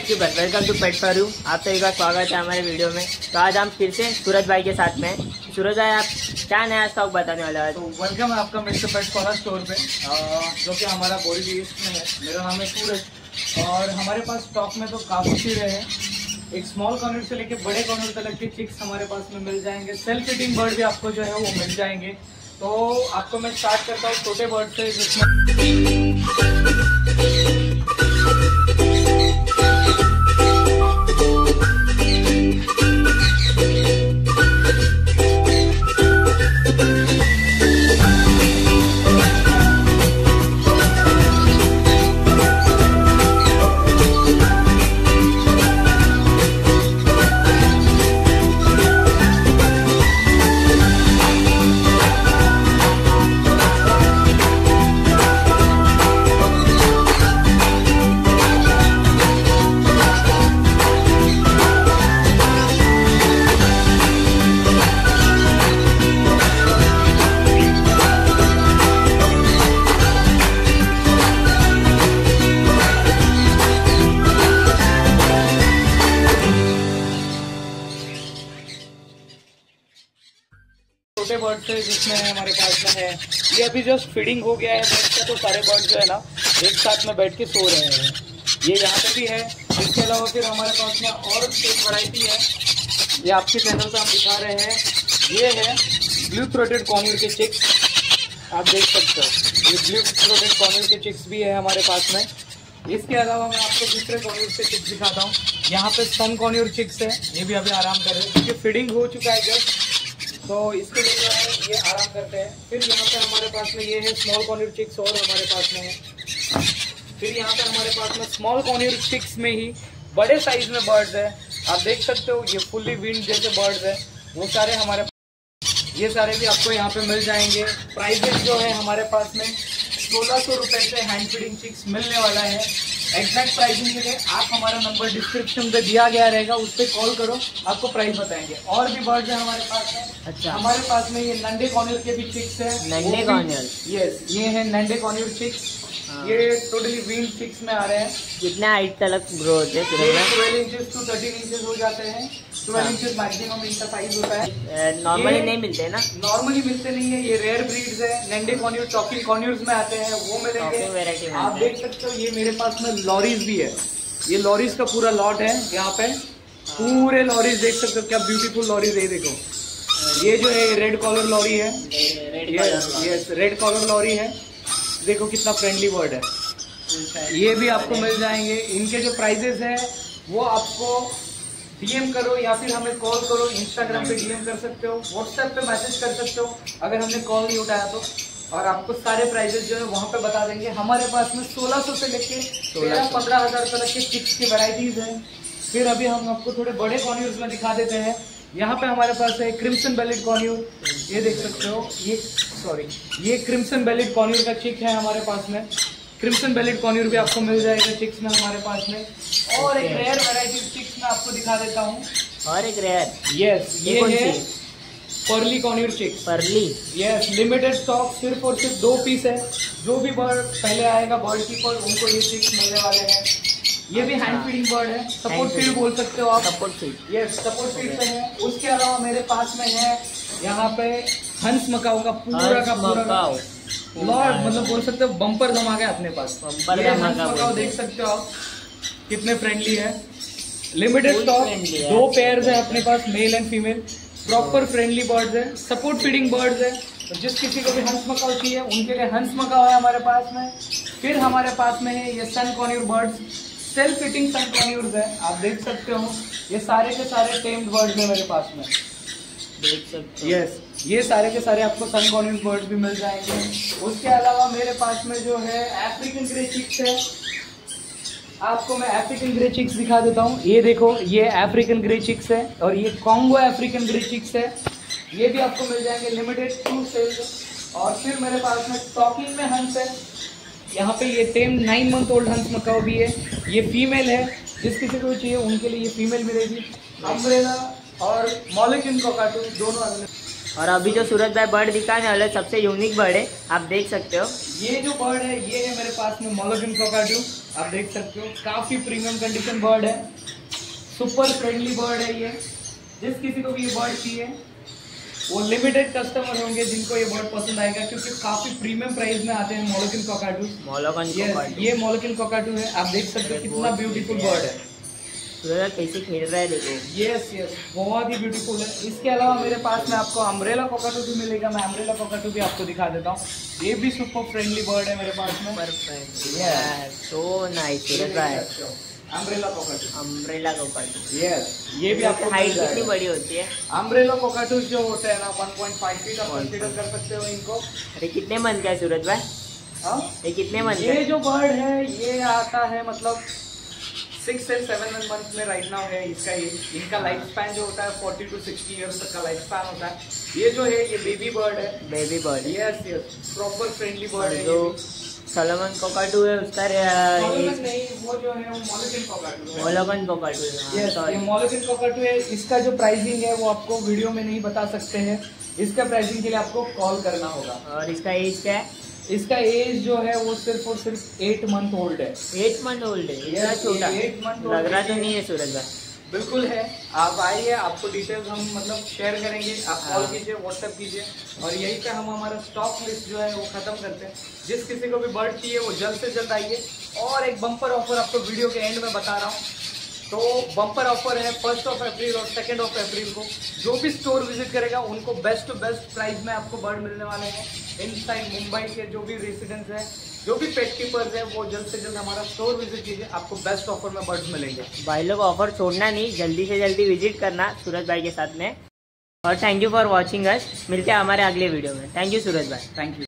WhatsApp welcome to pet for you. आप सभी का स्वागत है हमारे वीडियो में। तो आज हम फिर से सूरज भाई के साथ में। सूरज भाई, आप क्या नया स्टॉक बताने वाले हैं? तो वेलकम है आपका मिस्टर पेट फॉर स्टोर पे, जो कि हमारा बोरी में है। मेरा नाम है सूरज और हमारे पास स्टॉक में तो काफ़ी चीज़ें हैं। एक स्मॉल कॉर्नर से लेके बड़े कॉर्नर तक के चिक्स हमारे पास में मिल जाएंगे। सेल्फ फीडिंग बर्ड भी आपको जो है वो मिल जाएंगे। तो आपको मैं स्टार्ट करता हूँ छोटे बर्ड से, जिसमें छोटे बर्ड से जिसमें हमारे पास में है, ये अभी जस्ट फीडिंग हो गया है बर्ड का। तो सारे बर्ड जो है ना एक साथ में बैठ के सो रहे हैं। ये यहाँ पे भी है। इसके अलावा फिर हमारे पास में और एक वैरायटी है, ये आपके चैनल पे हम दिखा रहे हैं। ये है ब्लू थ्रोटेड कॉर्नर के चिक्स, आप देख सकते हो। ये ब्लू थ्रोटेड कॉर्नर के चिक्स भी है हमारे पास में। इसके अलावा मैं आपको दूसरे कॉर्नर से चिक्स दिखाता हूँ। यहाँ पे सन कॉर्नर चिक्स है, ये भी अभी आराम कर रहे हैं क्योंकि फीडिंग हो चुका है जस्ट, तो इसके लिए जो है ये आराम करते हैं। फिर यहाँ पे हमारे पास में ये है स्मॉल कॉर्नर चिक्स और हमारे पास में है। फिर यहाँ पे हमारे पास में स्मॉल कॉर्नर चिक्स में ही बड़े साइज में बर्ड्स है, आप देख सकते हो। ये फुल्ली विंड जैसे बर्ड्स है, वो सारे हमारे, ये सारे भी आपको यहाँ पे मिल जाएंगे। प्राइजेस जो है हमारे पास में 1600 रुपये से हैंड फीडिंग चिक्स मिलने वाला है। एग्जैक्ट प्राइसिंग के लिए आप हमारा नंबर डिस्क्रिप्शन पे दिया गया रहेगा, उस पर कॉल करो, आपको प्राइस बताएंगे। और भी बर्ड्स है हमारे पास में। अच्छा, हमारे पास में ये नंडे कॉर्नर के भी चिक्स है। Nanday corner? यस, ये है नंडे कॉर्नर चिक्स। ये टोटली विंड चिक्स में आ रहे हैं। कितना हाइट तक ग्रो होते हैं? 12 इंचेस टू 13 इंचेस हो जाते हैं। 12 इंचेस मैक्सिमम इनका साइज होता है। नॉर्मली नहीं मिलते हैं ना? नॉर्मली मिलते नहीं है, ये रेयर ब्रीड्स है। नंडे कॉर्नर, टॉकिंग कॉर्नर्स में आते हैं, वो मिलेंगे। आप देख सकते हो ये मेरे पास में लॉरीज भी है। ये लॉरीज का पूरा लॉट है यहाँ पे, पूरे लॉरीज देख सकते हो। क्या ब्यूटीफुल लॉरीज है, देखो। ये जो है रेड कॉलर लॉरी है। यस, रेड कॉलर लॉरी है। देखो कितना फ्रेंडली बर्ड है। ये भी आपको मिल जाएंगे। इनके जो प्राइजेस है वो आपको डीएम करो या फिर हमें कॉल करो। इंस्टाग्राम पे डीएम कर सकते हो, व्हाट्सएप पे मैसेज कर सकते हो अगर हमने कॉल नहीं उठाया तो, और आपको सारे प्राइजेस जो है वहाँ पे बता देंगे। हमारे पास में 1600 से लेके 13-15 हजार तक के चिक्स की वैरायटीज है। फिर अभी हम आपको थोड़े बड़े कॉर्नर्स में दिखा देते हैं। यहाँ पे हमारे पास है क्रिम्सन बेलिड कॉर्नर, ये देख सकते हो। ये क्रिम्सन बेलिड कॉर्नर का चिक है हमारे पास में। क्रिम्सन बेलिड कॉर्नर भी आपको मिल जाएगा चिक्स में हमारे पास में। और एक रेयर वैरायटी चिक्स में आपको दिखा देता हूँ। और एक रेयर? यस, ये है pearly conure chicks. Pearly? Yes, limited stock, सिर्फ और सिर्फ 2 पीस है। जो भी बर्ड पहले आएगा बर्ड कीपर, उनको ये चिक्स मिलने वाले हैं। ये भी हैंड फीडिंग बर्ड है, सपोर्ट फीड बोल सकते हो आप। Support feed? Yes, support feed पे है। उसके अलावा मेरे पास में है यहाँ पे हंस मकाऊ का पूरा लॉर्ड, मतलब बोल सकते हो बम्पर जमा गया अपने पास। ये हंस मकाऊ देख सकते हो आप, कितने फ्रेंडली है। लिमिटेड स्टॉक, 2 पेयर्स है अपने पास, male and female. Proper friendly birds है, सपोर्ट फीडिंग बर्ड्स है। तो जिस किसी को भी हंस मकाऊ चाहिए उनके लिए हंस मकाऊ है हमारे पास में। फिर हमारे पास में है ये sun conure birds, self feeding sun conures है, आप देख सकते हो। ये सारे के सारे टेम्ड बर्ड्स है मेरे पास में, देख सकते हो। यस, ये सारे के सारे आपको सन कॉर्नर बर्ड्स भी मिल जाएंगे। उसके अलावा मेरे पास में जो है अफ्रीकन ग्रे चिक्स है। आपको मैं अफ्रीकन ग्रे चिक्स दिखा देता हूँ। ये देखो, ये अफ्रीकन ग्रे चिक्स है और ये कॉन्गो अफ्रीकन ग्रे चिक्स है। ये भी आपको मिल जाएंगे, लिमिटेड 2 सेल्स। और फिर मेरे पास में टॉकिंग में हंस है। यहाँ पे ये टेम 9 मंथ ओल्ड हंस मकाऊ भी है, ये फीमेल है। जिस किसी को चाहिए उनके लिए ये फीमेल मिलेगी। अम्ब्रेला और मॉलिकिन कोकाटू दोनों अवेलेबल। और अभी जो सूरज भाई बर्ड दिखाने वाले सबसे यूनिक बर्ड है, आप देख सकते हो। ये जो बर्ड है ये है मेरे पास में मॉलिकिन कोकाटू। आप देख सकते हो काफी प्रीमियम कंडीशन बर्ड है, सुपर फ्रेंडली बर्ड है ये। जिस किसी को भी ये बर्ड चाहिए वो लिमिटेड कस्टमर होंगे जिनको ये बर्ड पसंद आएगा, क्योंकि काफी प्रीमियम प्राइस में आते हैं मोलोकिन कॉकाटू। ये मोलोकिन कॉकाटू है, आप देख सकते हो कितना ब्यूटीफुल बर्ड है। कैसे खेल रहा है देखो। यस बहुत ही ब्यूटीफुल है। इसके अलावा मेरे पास में आपको अम्ब्रेला कॉकाटू भी मिलेगा, मैं अम्ब्रेला कॉकाटू भी आपको दिखा देता हूँ। ये भी सुपर फ्रेंडली बर्ड है मेरे पास में। सो नाइस है umbrella cockatoo. Umbrella cockatoo yes, ये भी आपको हाइट कितनी बड़ी होती है? अम्ब्रेला कॉकाटू जो होता है ना 1.5 फीट, आप कंसीडर कर सकते हो इनको। अरे कितने मंथ का है सूरज भाई? ये कितने मंथ? ये जो बर्ड है ये आता है मतलब 6 से 7 मंथ में राइट नाउ है इसका। इनका लाइफ स्पैन जो होता है 40 to 60 ईयर्स तक का लाइफ स्पैन होता है। ये जो है ये बेबी बर्ड है। Baby bird? Yes, proper friendly bird है। जो सोलोमन कॉकाटू है उसका नहीं, वो जो है वो मोलोकिन कॉकाटू है। मोलोकिन कॉकाटू यस, ये मोलोकिन कॉकाटू है। इसका जो प्राइसिंग है वो आपको वीडियो में नहीं बता सकते हैं। इसका प्राइसिंग के लिए आपको कॉल करना होगा। और इसका एज क्या है? इसका एज जो है वो सिर्फ और सिर्फ 8 मंथ ओल्ड है। 8 मंथ ओल्ड है? इतना छोटा 8 मंथ लग रहा तो नहीं है सूरज भाई? बिल्कुल है। आप आइए, आपको डिटेल्स हम मतलब शेयर करेंगे। आप कॉल कीजिए, व्हाट्सएप कीजिए, और यहीं पे हम हमारा स्टॉक लिस्ट जो है वो खत्म करते हैं। जिस किसी को भी बर्ड चाहिए वो जल्द से जल्द आइए। और एक बम्पर ऑफर आपको वीडियो के एंड में बता रहा हूँ। तो बम्पर ऑफर है 1 अप्रैल और 2 अप्रैल को। जो भी स्टोर विजिट करेगा उनको बेस्ट टू बेस्ट प्राइस में आपको बर्ड मिलने वाले हैं। इनसाइड मुंबई के जो भी रेसिडेंट्स हैं, जो भी पेट कीपर्स हैं, वो जल्द से जल्द हमारा स्टोर विजिट कीजिए, आपको बेस्ट ऑफर में बर्ड्स मिलेंगे। भाई लोग ऑफर छोड़ना नहीं, जल्दी से जल्दी विजिट करना सूरज भाई के साथ में। और thank you for watching us. मिलते हैं हमारे अगले वीडियो में। थैंक यू सूरज भाई। Thank you.